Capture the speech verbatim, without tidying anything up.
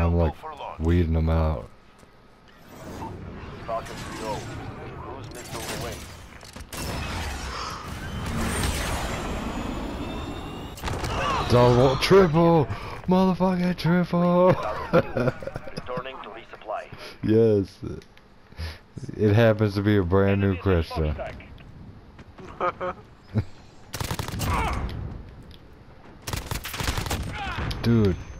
I'm like weeding them out. Falcon go. Cruise missile away. Double, triple, motherfucking triple. Returning to resupply. Yes. It happens to be a brand new Cresta. Dude.